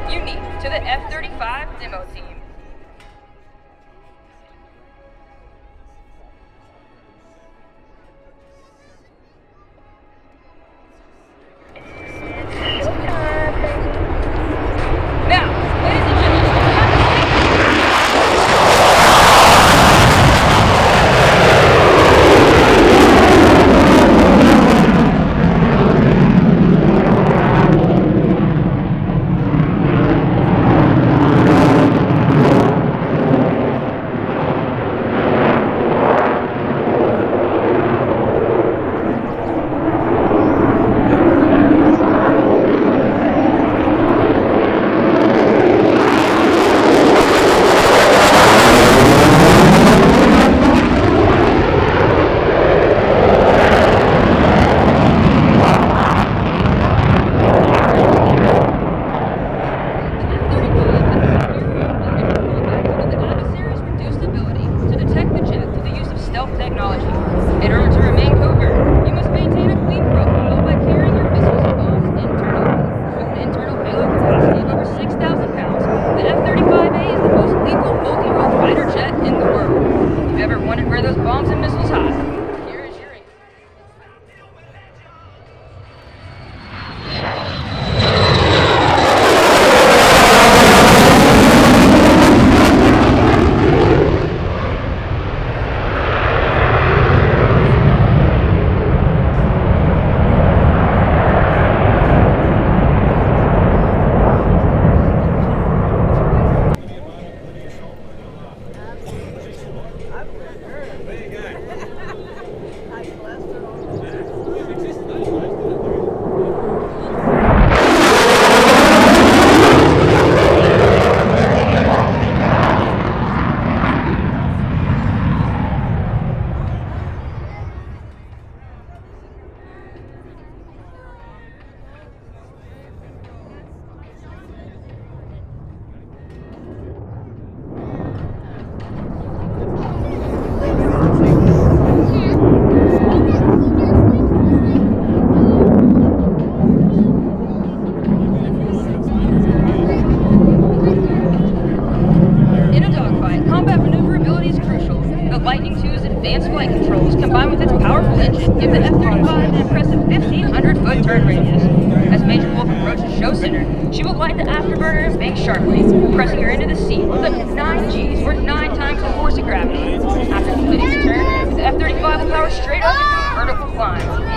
Unique to the F-35 demo team. She will glide the afterburner and bank sharply, pressing her into the seat with up to 9 Gs, or 9 times the force of gravity. After completing the turn, the F-35 will power straight up into a vertical climb.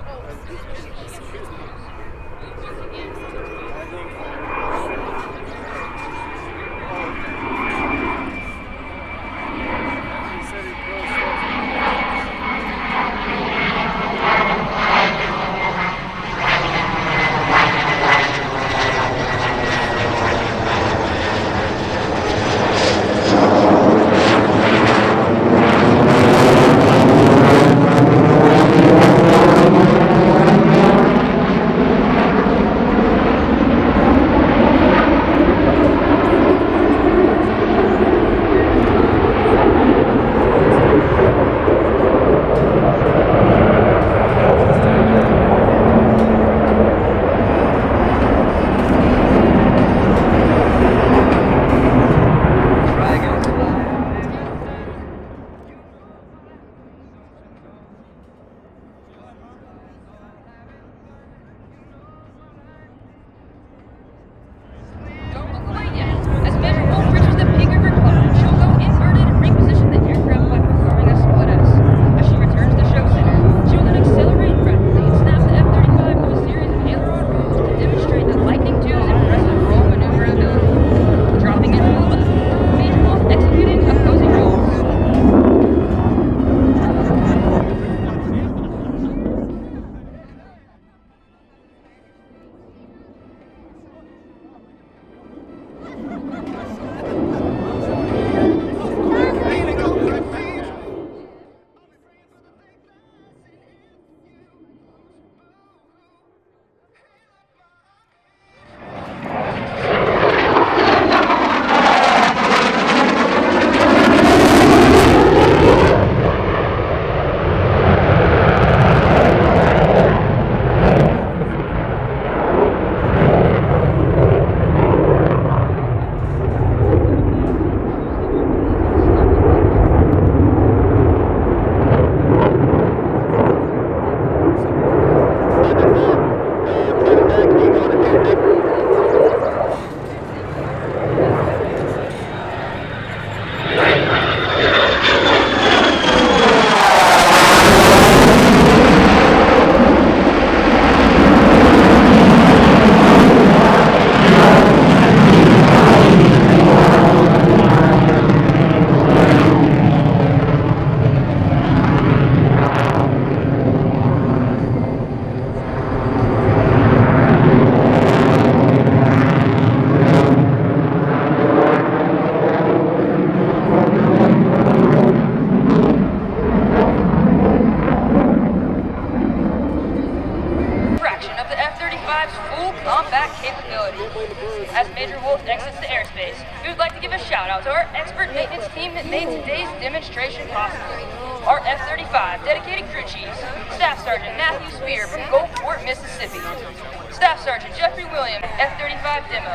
As Major Wolf exits the airspace, we would like to give a shout out to our expert maintenance team that made today's demonstration possible. Our F-35 dedicated crew chiefs, Staff Sergeant Matthew Spear from Gulfport, Mississippi. Staff Sergeant Jeffrey Williams, F-35 Demo.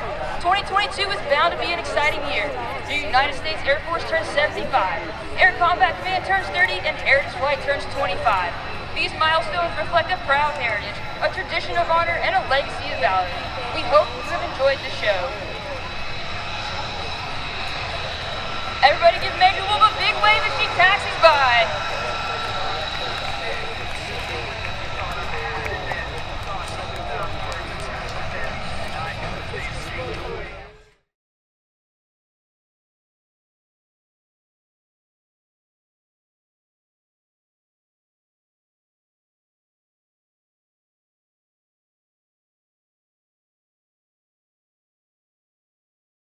2022 is bound to be an exciting year. The United States Air Force turns 75, Air Combat Command turns 30, and Air Flight turns 25. These milestones reflect a proud heritage, a tradition of honor, and a legacy of valor. We hope you have enjoyed the show. Everybody give Major Wolf a